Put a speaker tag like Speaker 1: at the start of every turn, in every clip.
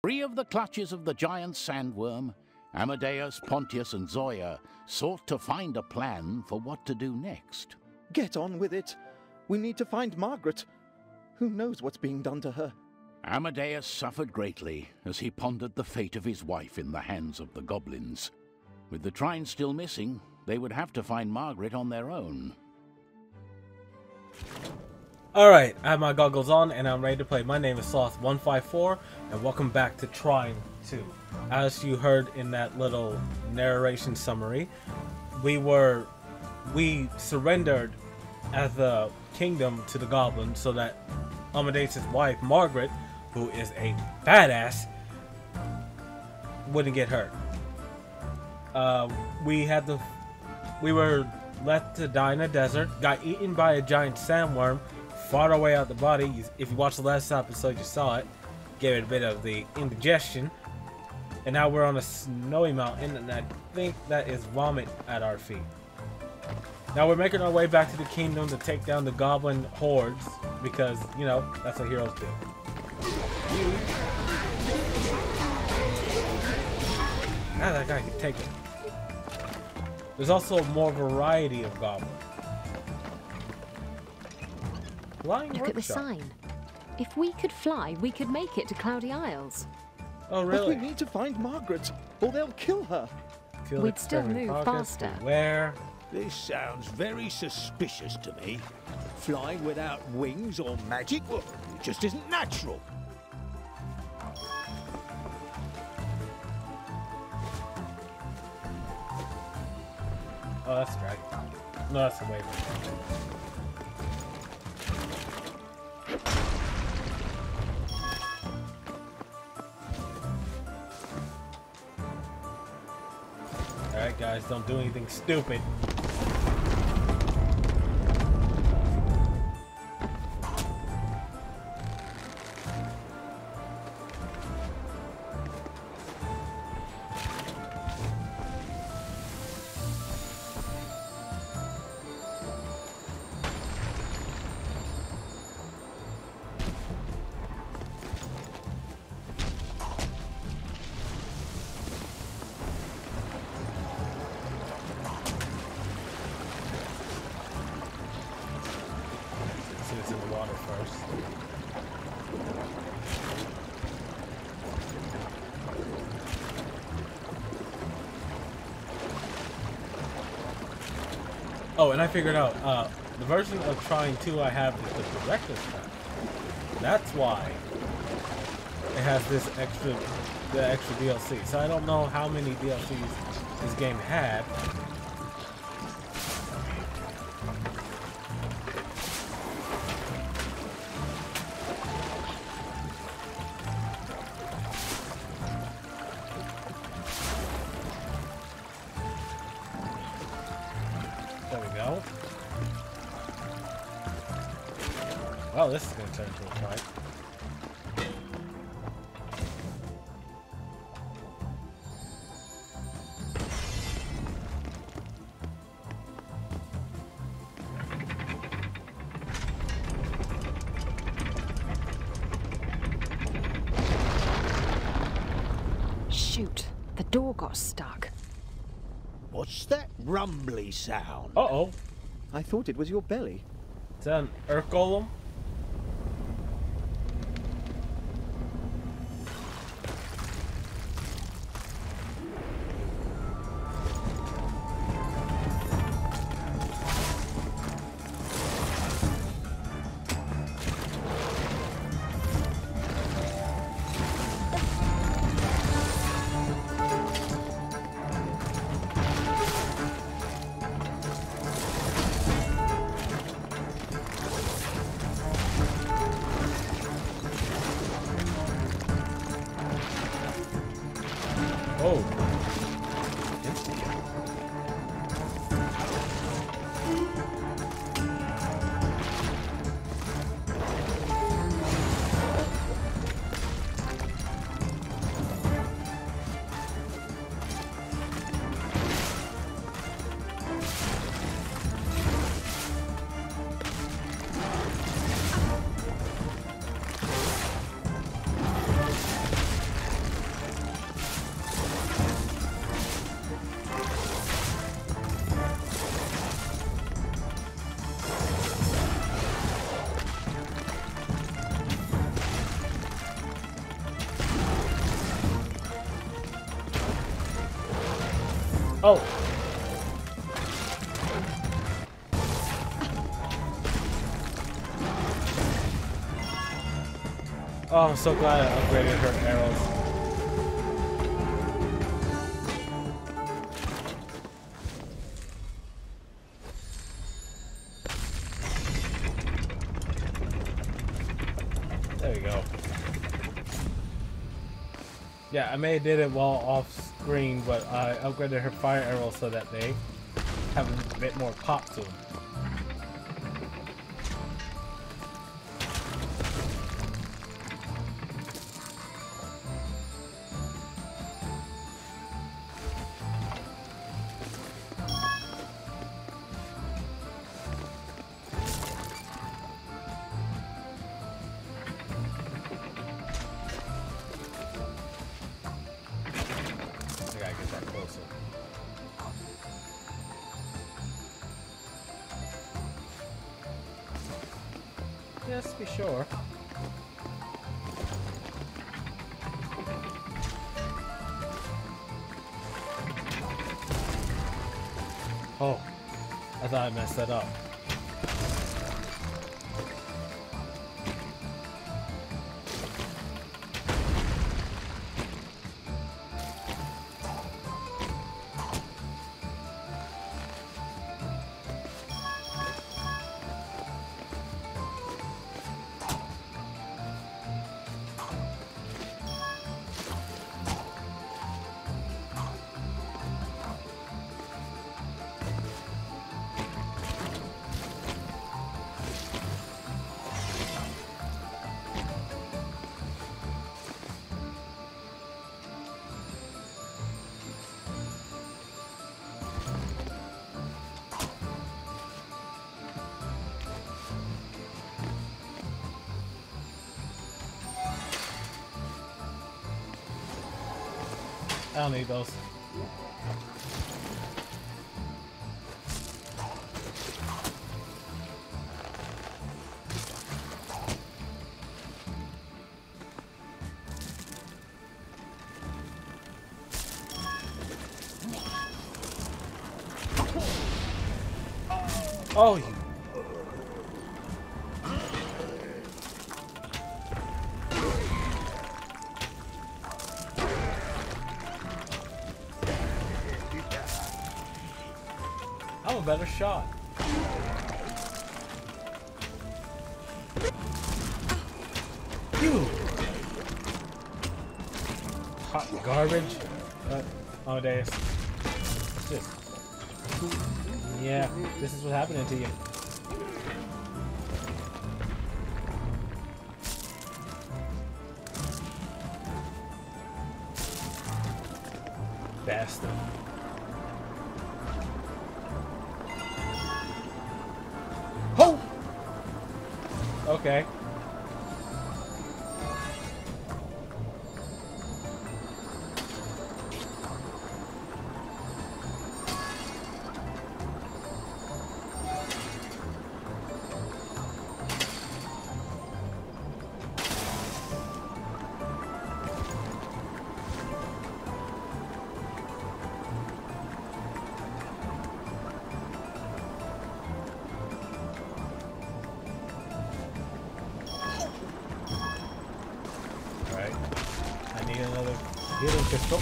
Speaker 1: Free of the clutches of the giant sandworm, Amadeus, Pontius, and Zoya sought to find a plan for what to do next.
Speaker 2: Get on with it. We need to find Margaret. Who knows what's being done to her?
Speaker 1: Amadeus suffered greatly as he pondered the fate of his wife in the hands of the goblins. With the Trine still missing, they would have to find Margaret on their own.
Speaker 3: Alright, I have my goggles on and I'm ready to play. My name is Sloth154 and welcome back to Trine 2. As you heard in that little narration summary, we surrendered as the kingdom to the goblins so that Amadeus' wife, Margaret, who is a badass, wouldn't get hurt. We were left to die in a desert, got eaten by a giant sandworm, fought our way out the body. If you watched the last episode, you saw it. Gave it a bit of the indigestion. And now we're on a snowy mountain, and I think that is vomit at our feet. Now we're making our way back to the kingdom to take down the goblin hordes, because, you know, that's what heroes do. Now that guy can take it. There's also more variety of goblins. Flying
Speaker 4: Look
Speaker 3: workshop.
Speaker 4: at the sign. If we could fly, we could make it to Cloudy Isles.
Speaker 3: Oh,
Speaker 2: But
Speaker 3: really?
Speaker 2: we need to find Margaret, or they'll kill her.
Speaker 3: Field
Speaker 4: We'd still
Speaker 3: experiment
Speaker 4: move
Speaker 3: progress.
Speaker 4: faster.
Speaker 3: Where?
Speaker 5: This sounds very suspicious to me. Flying without wings or magic, well, it just isn't natural.
Speaker 3: Oh, that's right. No, that's the way. Alright guys, don't do anything stupid. See what's in the water first. Oh, and I figured out, the version of Trine 2 I have is the director's cut. That's why it has this extra DLC. So I don't know how many DLCs this game had. There we go. Well, this is going to turn into a fight.
Speaker 4: Shoot, the door got stuck.
Speaker 5: What's that rumbly sound?
Speaker 3: Uh-oh.
Speaker 2: I thought it was your belly.
Speaker 3: Is that an Earth Golem? Oh. Oh! Oh, I'm so glad I upgraded her arrows. There we go. Yeah, I may have did it while off screen, but I upgraded her fire arrows so that they have a bit more pop to them. Just be sure. Oh, I thought I messed that up. I don't need those. Oh, you. I'm a better shot. You hot garbage. Amadeus. Just. Yeah, this is what's happening to you. Bastard. Oh! Okay. Healing pistol.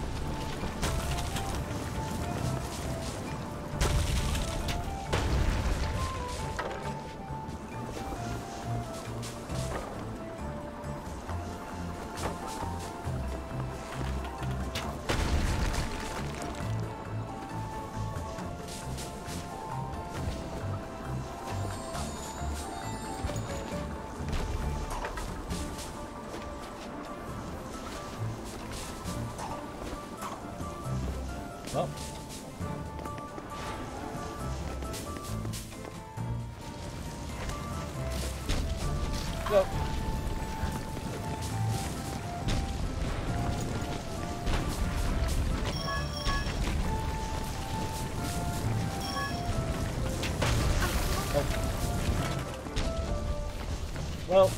Speaker 3: Well. Go. Oh. Well.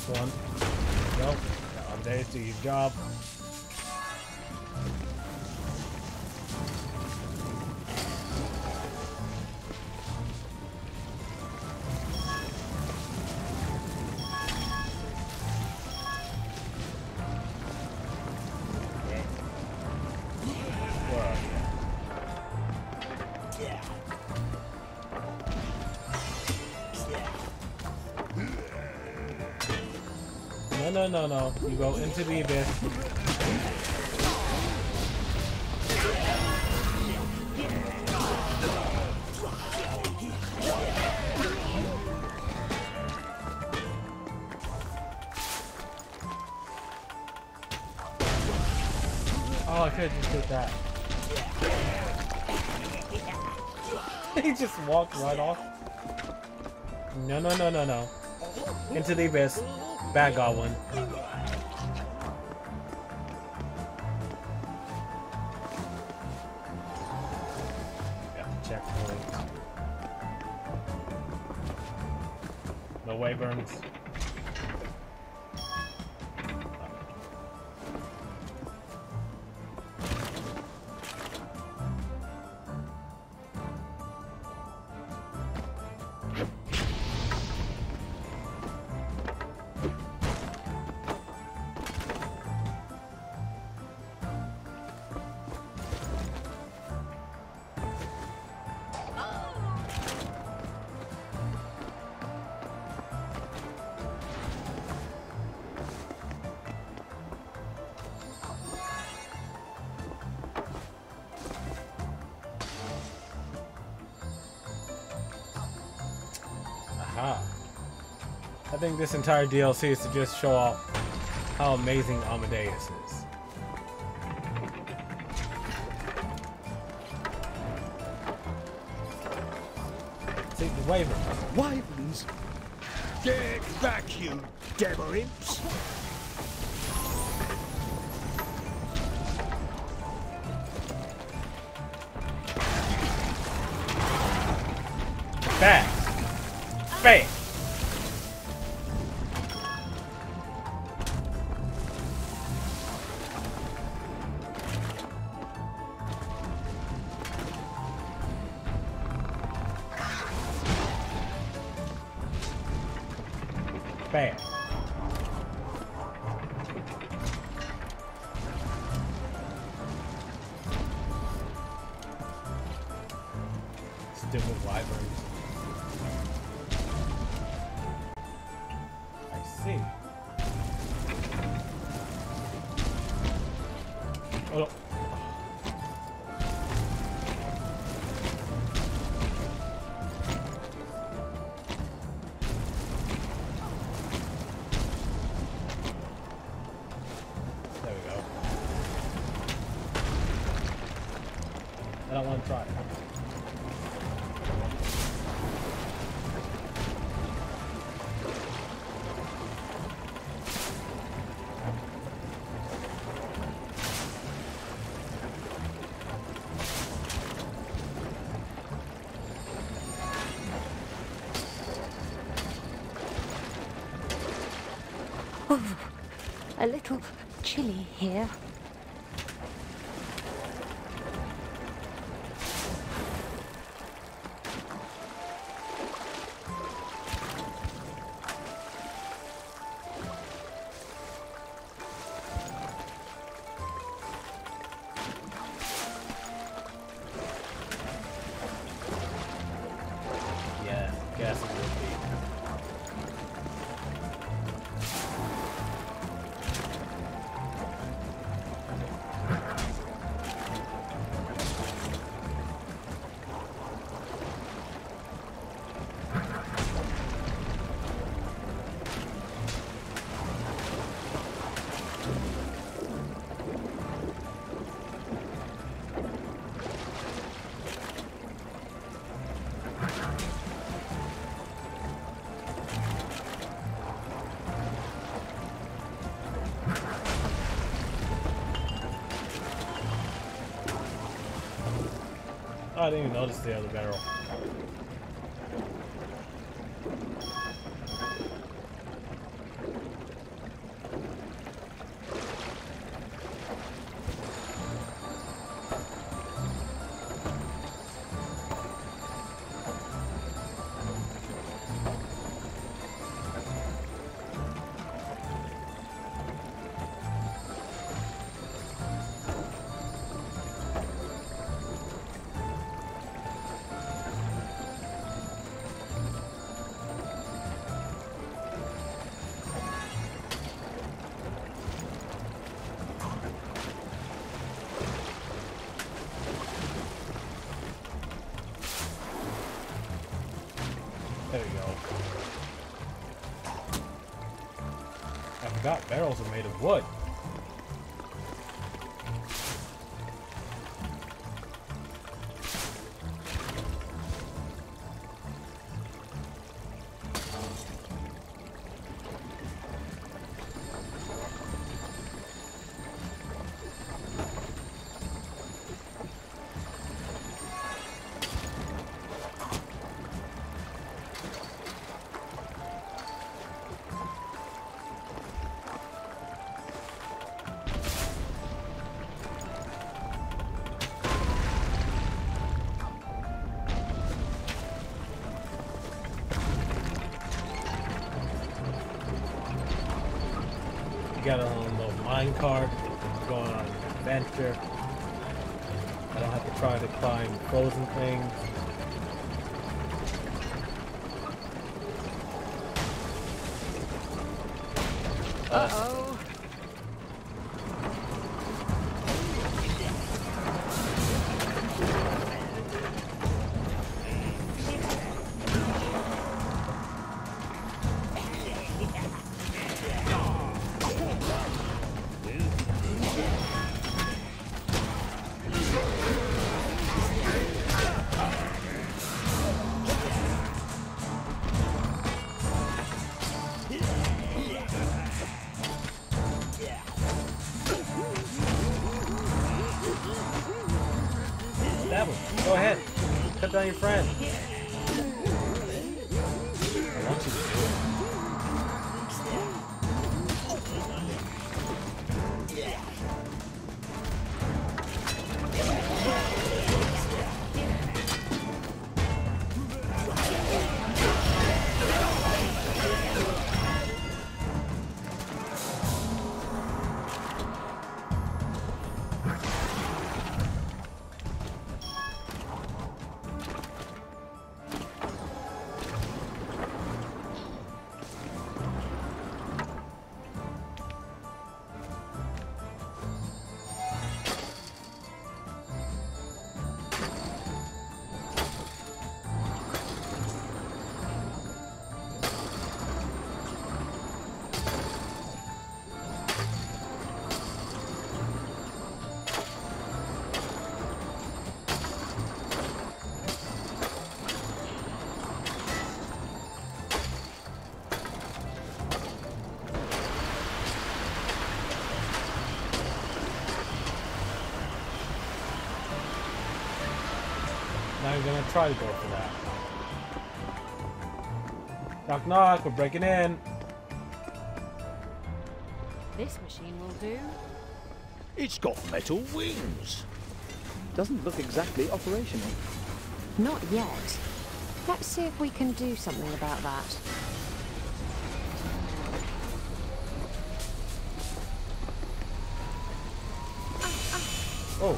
Speaker 3: one. Nope. Amadeus, do your job. No. You go into the abyss. Oh, I could have just did that. He just walked right off. No. Into the abyss. Bad goblin. Got the checkpoint. No wyverns. I think this entire DLC is to just show off how amazing Amadeus is. See, the wyverns.
Speaker 2: Wyverns!
Speaker 5: Get back, you devil imps!
Speaker 3: Bam! Bam! Bam. Stupid wyverns. I see. Oh. There we go. I don't want to try it.
Speaker 4: Oh, a little chilly here.
Speaker 3: Yeah, guess it would be. Oh, I didn't even notice the other barrel. There we go. I forgot barrels are made of wood. You got a little mine cart, going on an adventure. I don't have to try to climb frozen things.
Speaker 4: Uh-oh.
Speaker 3: Go ahead. Cut down your friend. I want you to do it. Now I'm gonna try to go for that. Knock knock, we're breaking in.
Speaker 4: This machine will do.
Speaker 5: It's got metal wings.
Speaker 2: Doesn't look exactly operational.
Speaker 4: Not yet. Let's see if we can do something about that.
Speaker 3: Oh.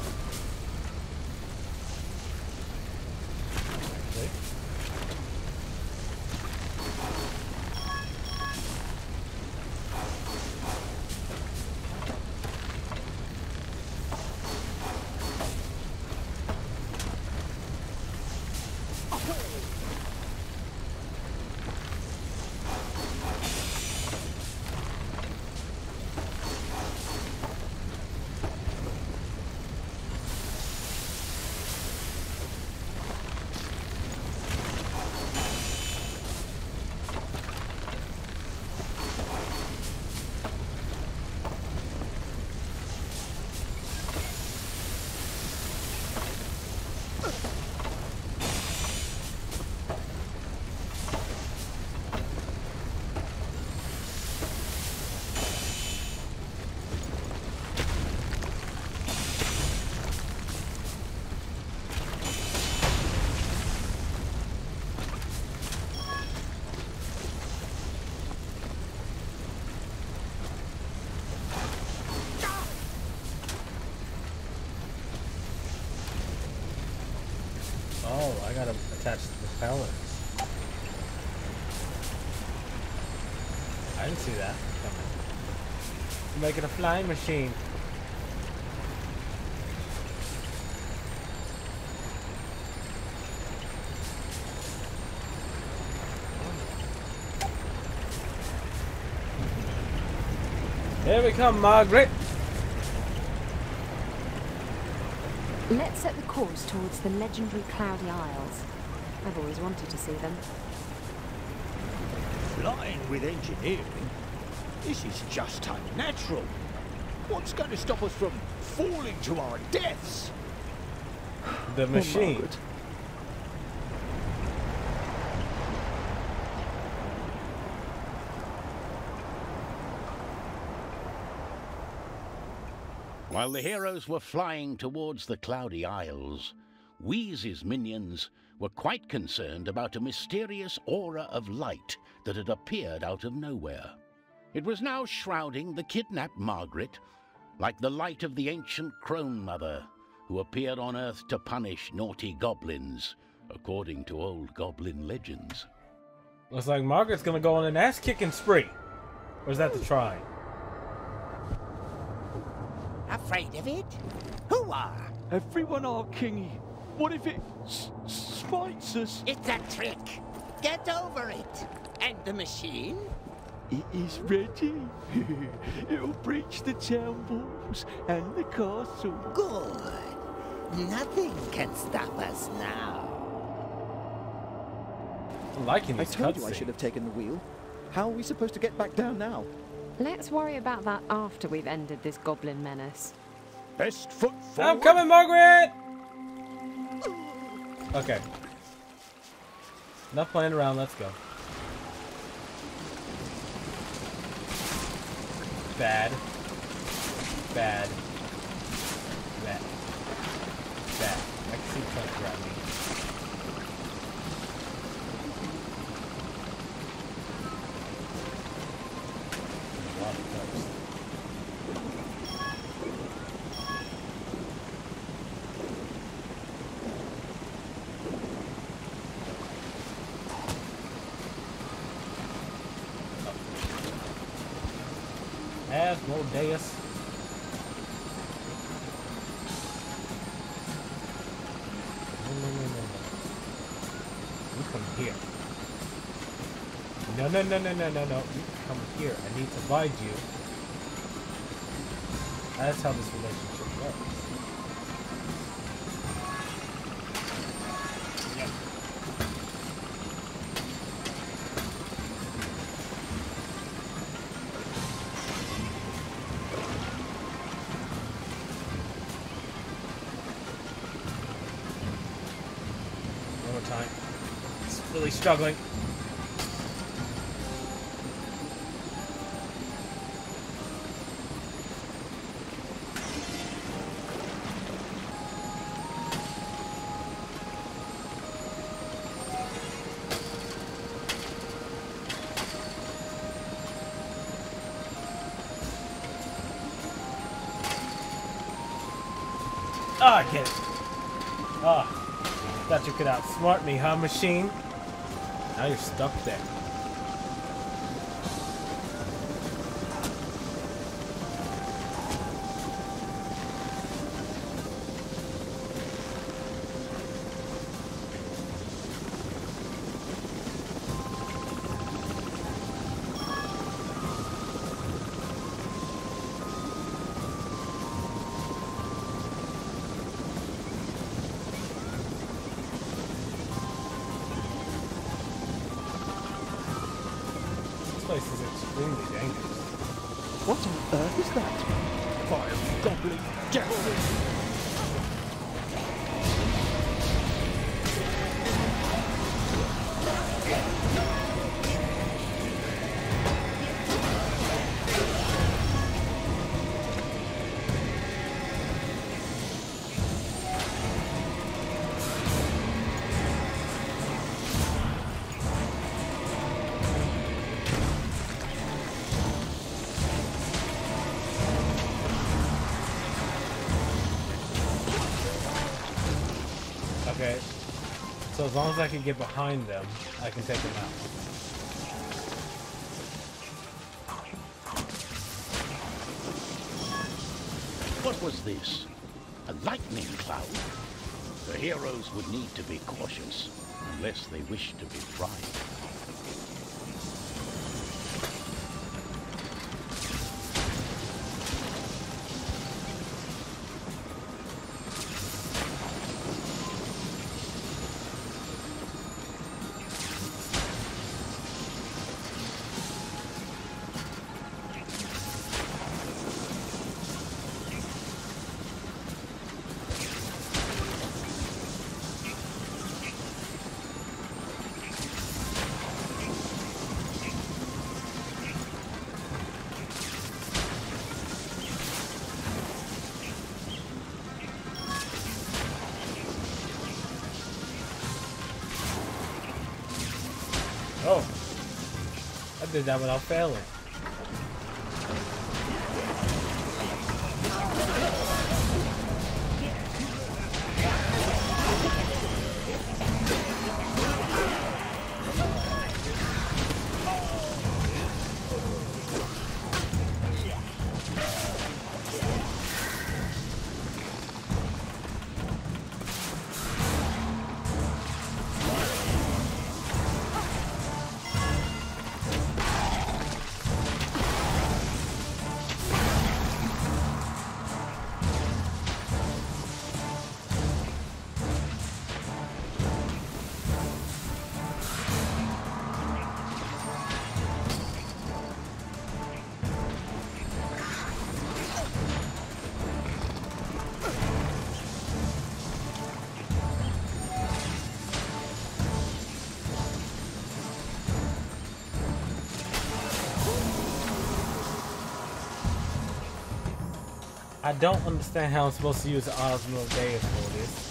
Speaker 3: Oh, I gotta attach the propellers. I didn't see that coming. I'm making a flying machine. Here we come, Margaret.
Speaker 4: Let's set the course towards the legendary Cloudy Isles. I've always wanted to see them.
Speaker 5: Flying with engineering? This is just unnatural. What's going to stop us from falling to our deaths?
Speaker 3: The machine.
Speaker 2: Margaret.
Speaker 1: While the heroes were flying towards the Cloudy Isles, Wheeze's minions were quite concerned about a mysterious aura of light that had appeared out of nowhere. It was now shrouding the kidnapped Margaret, like the light of the ancient Crone Mother, who appeared on Earth to punish naughty goblins, according to old goblin legends.
Speaker 3: Looks like Margaret's gonna go on an ass-kicking spree. Or is that the Trine?
Speaker 6: Afraid of it? Who are?
Speaker 5: Everyone are, Kingy. What if it spites us?
Speaker 6: It's a trick. Get over it. And the machine?
Speaker 5: It is ready. It'll breach the town walls and the castle.
Speaker 6: Good. Nothing can stop us now.
Speaker 3: I'm liking
Speaker 2: I
Speaker 3: these
Speaker 2: told you I
Speaker 3: cutscenes.
Speaker 2: should have taken the wheel. How are we supposed to get back down now?
Speaker 4: Let's worry about that after we've ended this goblin menace.
Speaker 5: Best foot forward.
Speaker 3: I'm coming, Margaret! Okay. Enough playing around, let's go. Bad. Bad. Bad. Bad. I can see it trying to grab me. A lot of cups. Amadeus. No. You come here. No. You come here. I need to find you. That's how this relationship works. Yep. One more time. It's really struggling. Ah, I get it. Ah, thought you could outsmart me, huh, machine? Now you're stuck there. This place is extremely dangerous.
Speaker 2: What on earth is that?
Speaker 5: Vile goblin devil.
Speaker 3: Okay. So as long as I can get behind them, I can take them out.
Speaker 1: What was this? A lightning cloud? The heroes would need to be cautious, unless they wish to be fried.
Speaker 3: Oh. I did that without failing. I don't understand how I'm supposed to use the Amadeus for this.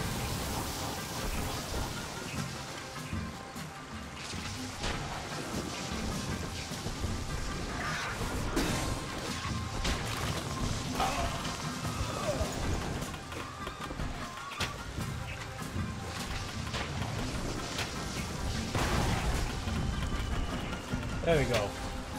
Speaker 3: There we go.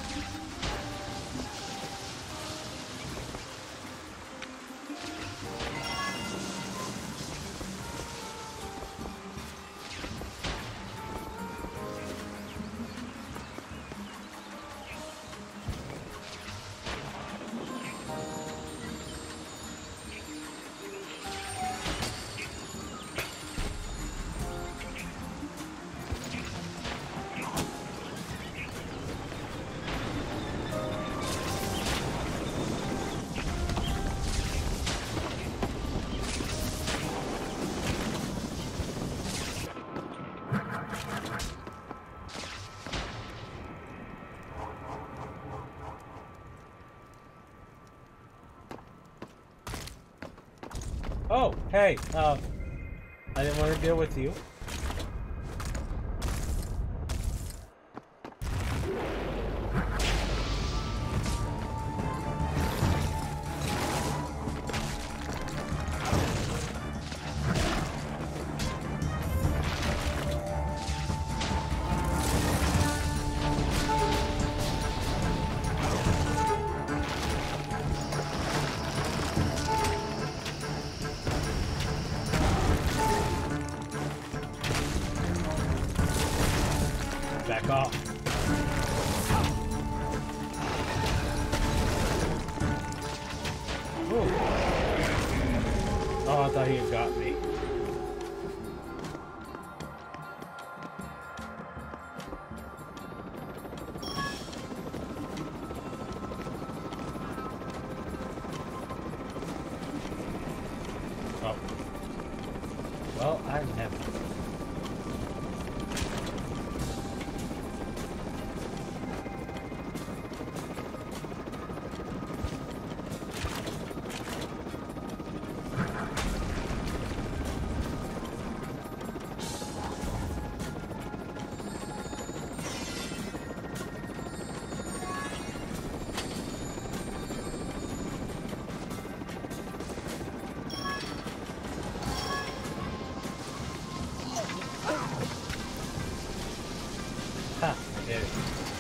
Speaker 3: Oh, hey, I didn't want to deal with you. Back off. Ooh. Oh, I thought he had got me. Oh. Well, I'm heavy. Ha, there it is.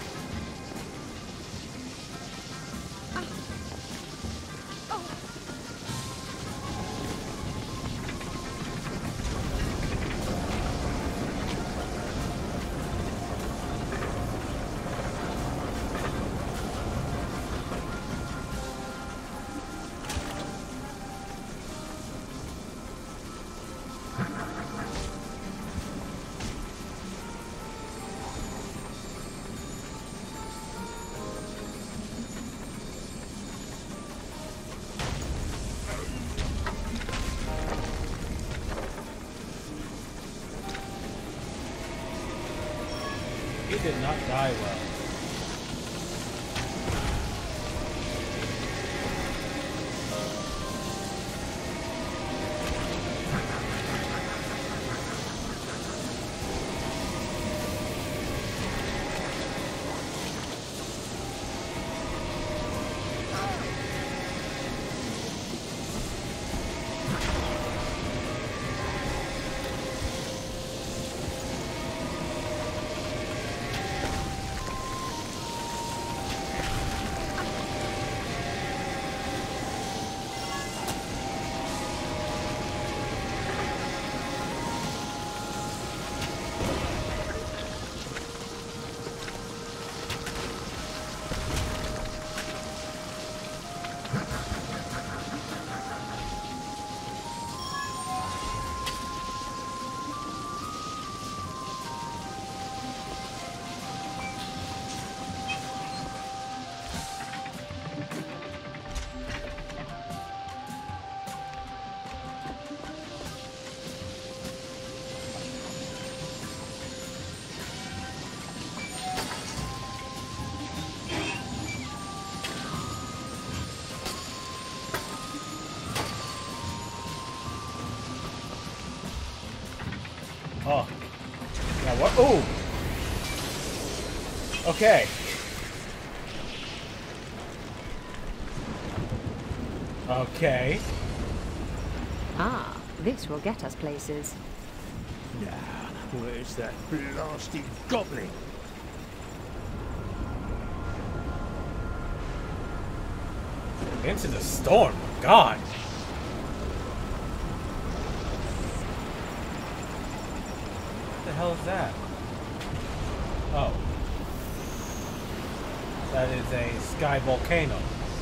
Speaker 3: He did not die well. Oh. Now what? Oh! Okay. Okay.
Speaker 4: Ah, this will get us places.
Speaker 5: Now, where's that blasted goblin?
Speaker 3: Into the storm. God. What the hell is that? Oh. That is a sky volcano.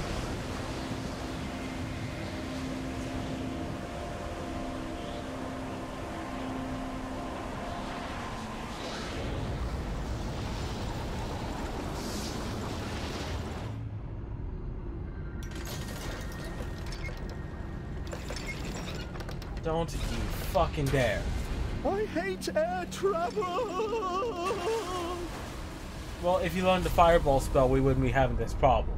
Speaker 3: Don't you fucking dare.
Speaker 2: I hate air travel!
Speaker 3: Well, if you learned the fireball spell, we wouldn't be having this problem.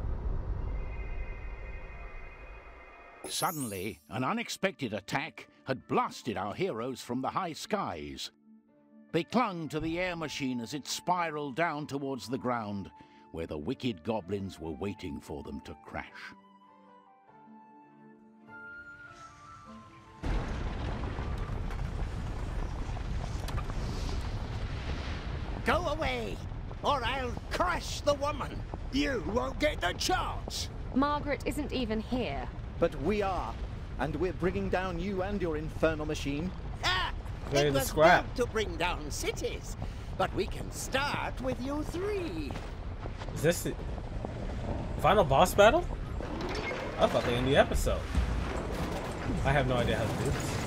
Speaker 1: Suddenly, an unexpected attack had blasted our heroes from the high skies. They clung to the air machine as it spiraled down towards the ground, where the wicked goblins were waiting for them to crash.
Speaker 6: Go away, or I'll crush the woman.
Speaker 5: You won't get the chance.
Speaker 4: Margaret isn't even here.
Speaker 2: But we are, and we're bringing down you and your infernal machine.
Speaker 6: Ah,
Speaker 3: Ready
Speaker 6: it
Speaker 3: to
Speaker 6: was
Speaker 3: scrap.
Speaker 6: built to bring down cities, but we can start with you three.
Speaker 3: Is this the final boss battle? I thought they ended the episode. I have no idea how to do this.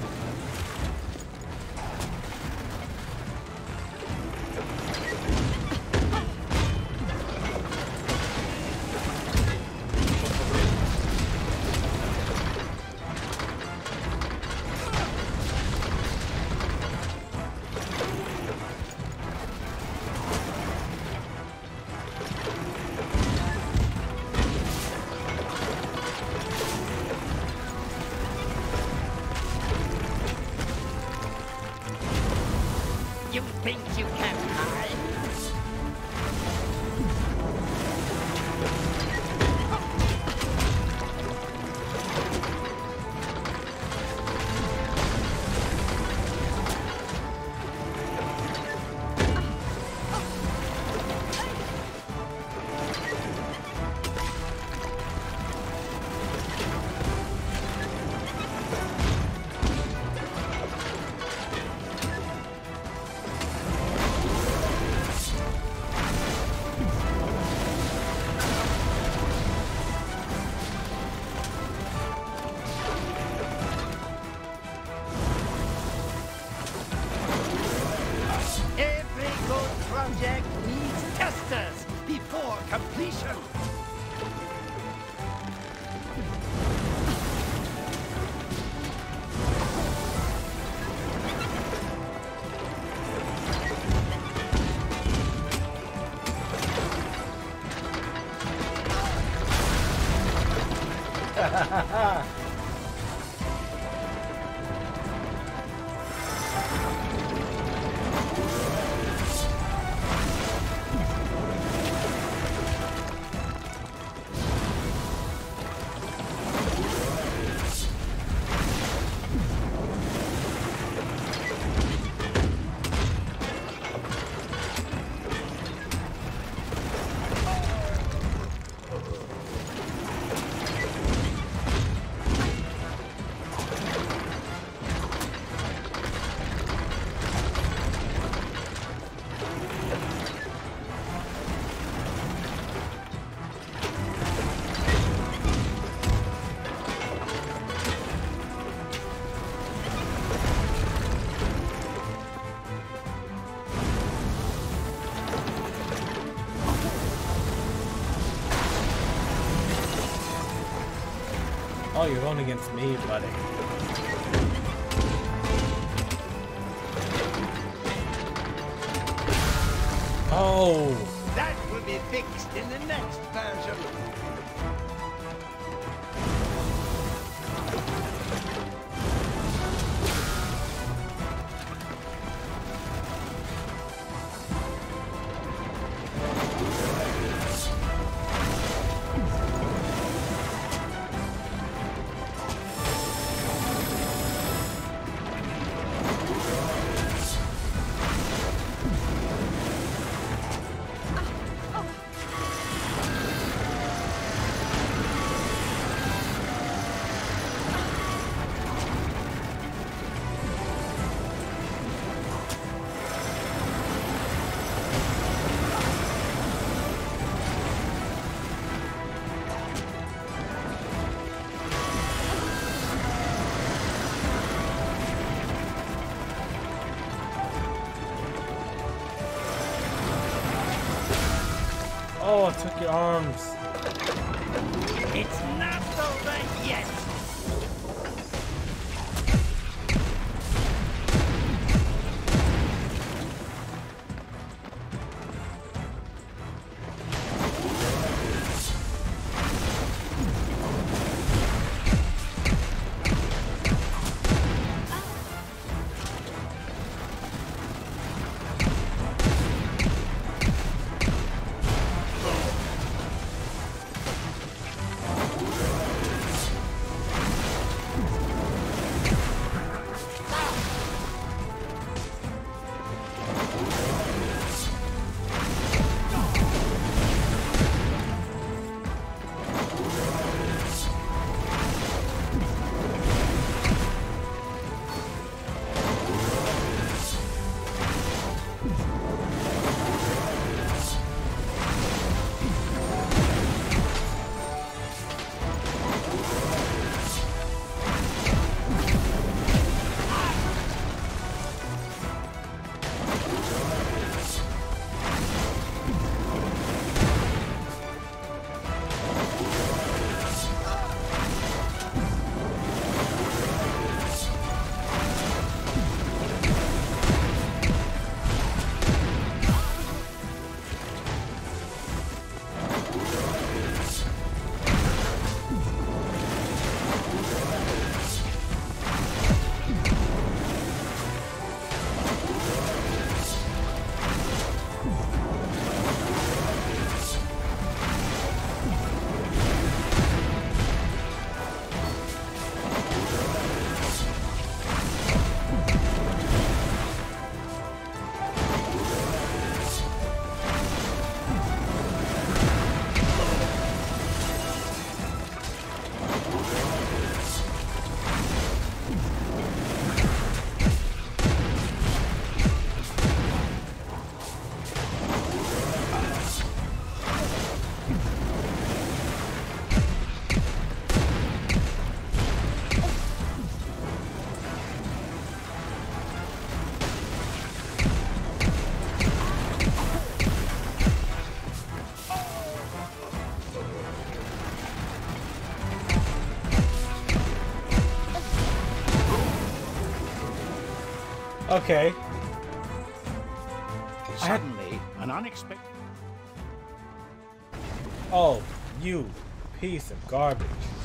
Speaker 6: You think you can hide? Every good project needs testers before completion.
Speaker 3: Oh, you're going against me, buddy. Oh!
Speaker 6: That will be fixed in the next version.
Speaker 3: Oh, I took your arms.
Speaker 6: It's not over yet.
Speaker 3: Okay.
Speaker 1: Suddenly, an unexpected...
Speaker 3: Oh, you piece of garbage.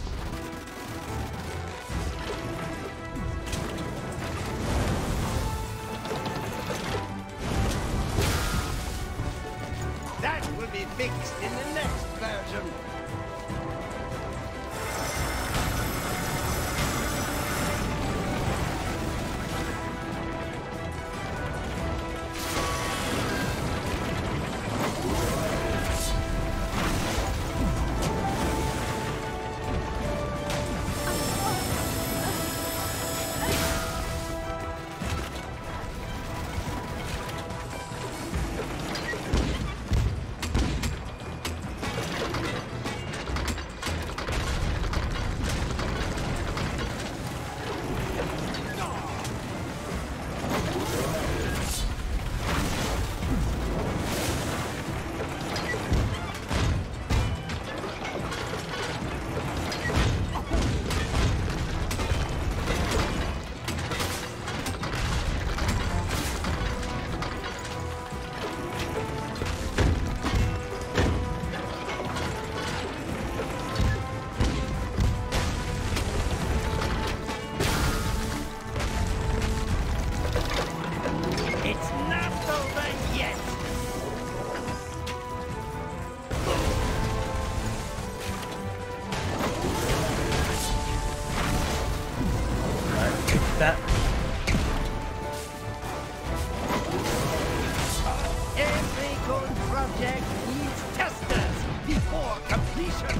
Speaker 6: That will be fixed in the next version.
Speaker 3: That
Speaker 6: Every good project needs testers before completion.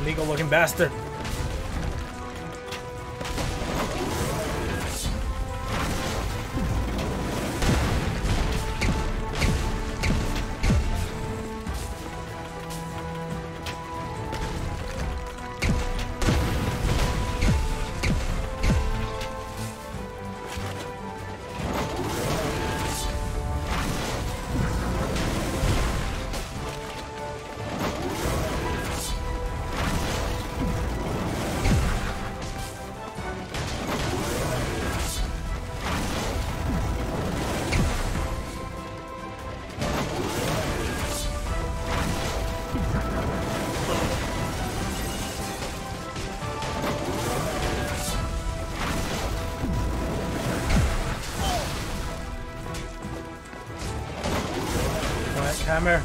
Speaker 3: Illegal looking bastard. Hammer.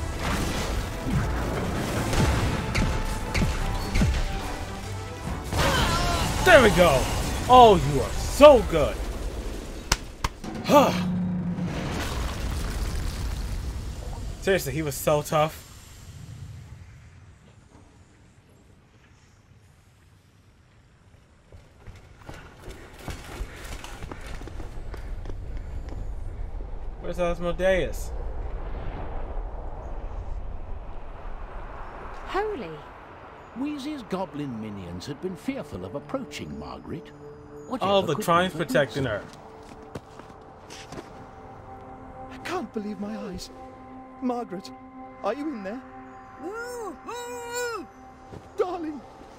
Speaker 3: There we go. Oh, you are so good. Seriously, he was so tough. Where's Amadeus?
Speaker 4: Holy!
Speaker 1: Wheeze's goblin minions had been fearful of approaching Margaret.
Speaker 3: Oh, the Trine's protecting her.
Speaker 2: I can't believe my eyes. Margaret, are you in there? Darling!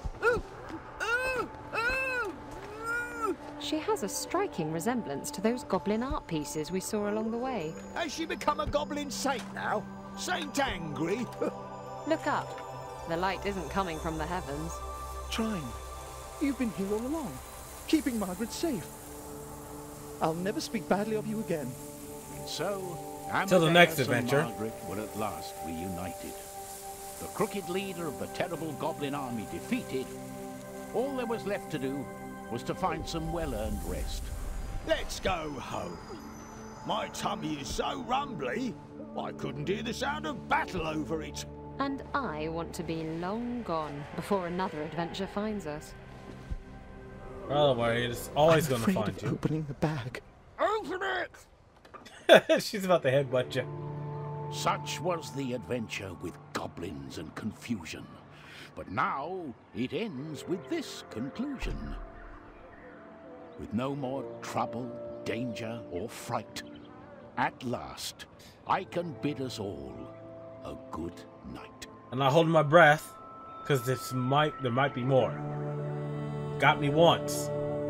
Speaker 4: She has a striking resemblance to those goblin art pieces we saw along the way.
Speaker 5: Has she become a goblin saint now? Saint Angry?
Speaker 4: Look up. The light isn't coming from the heavens.
Speaker 2: Trine, you've been here all along, keeping Margaret safe. I'll never speak badly of you again.
Speaker 1: So,
Speaker 3: till the next
Speaker 1: Amadeus and
Speaker 3: adventure.
Speaker 1: Margaret were at last reunited. The crooked leader of the terrible goblin army defeated. All there was left to do was to find some well-earned rest.
Speaker 5: Let's go home. My tummy is so rumbly, I couldn't hear the sound of battle over it.
Speaker 4: And I want to be long gone before another adventure finds us.
Speaker 3: Well, don't worry, it's always
Speaker 2: I'm
Speaker 3: going to
Speaker 2: afraid
Speaker 3: find
Speaker 2: of
Speaker 3: you.
Speaker 2: opening the bag.
Speaker 5: Open it!
Speaker 3: She's about to headbutt you.
Speaker 1: Such was the adventure with goblins and confusion. But now it ends with this conclusion. With no more trouble, danger, or fright, at last I can bid us all a good night.
Speaker 3: I'm not holding my breath, because there might be more. Got me once.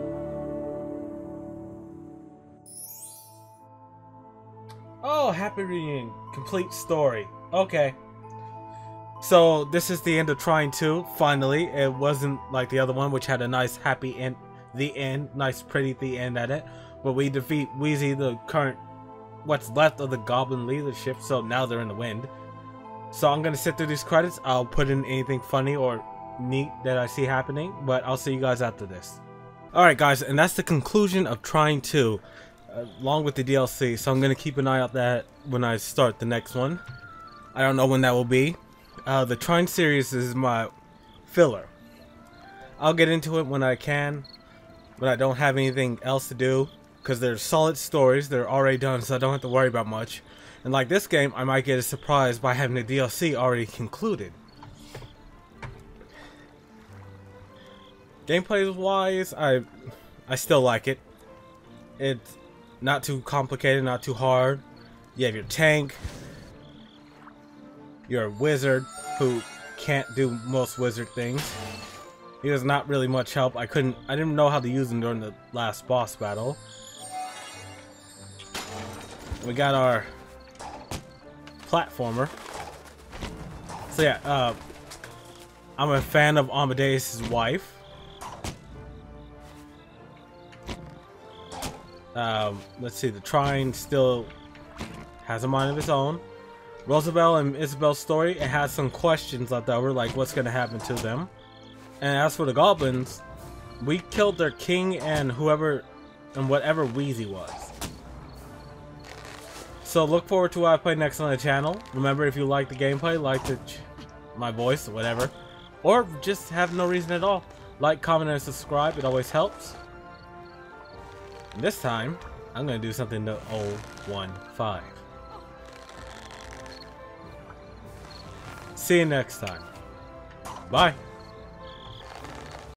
Speaker 3: Oh, happy reunion. Complete story. Okay. So, this is the end of Trine 2, finally. It wasn't like the other one, which had a nice happy end. The end. Nice pretty the end at it. But we defeat Wheezy, the current... what's left of the Goblin leadership, so now they're in the wind. So I'm gonna sit through these credits. I'll put in anything funny or neat that I see happening, but I'll see you guys after this. Alright guys, and that's the conclusion of Trine 2, along with the DLC, so I'm gonna keep an eye out that when I start the next one. I don't know when that will be. The Trine series is my filler. I'll get into it when I can, when I don't have anything else to do, because they're solid stories, they're already done, so I don't have to worry about much. And like this game, I might get a surprise by having the DLC already concluded. Gameplay wise, I still like it. It's not too complicated, not too hard. You have your tank. You're a wizard who can't do most wizard things. He was not really much help. I didn't know how to use him during the last boss battle. We got our platformer. So yeah, I'm a fan of Amadeus' wife. Let's see, the Trine still has a mind of its own. Rosabelle and Isabel's story, it has some questions left over, like what's gonna happen to them. And as for the Goblins, we killed their king and whoever and whatever Wheezy was. So look forward to what I play next on the channel. Remember, if you like the gameplay, like my voice, whatever, Or just have no reason at all. Like, comment, and subscribe. It always helps. And this time, I'm going to do something to 015. See you next time. Bye.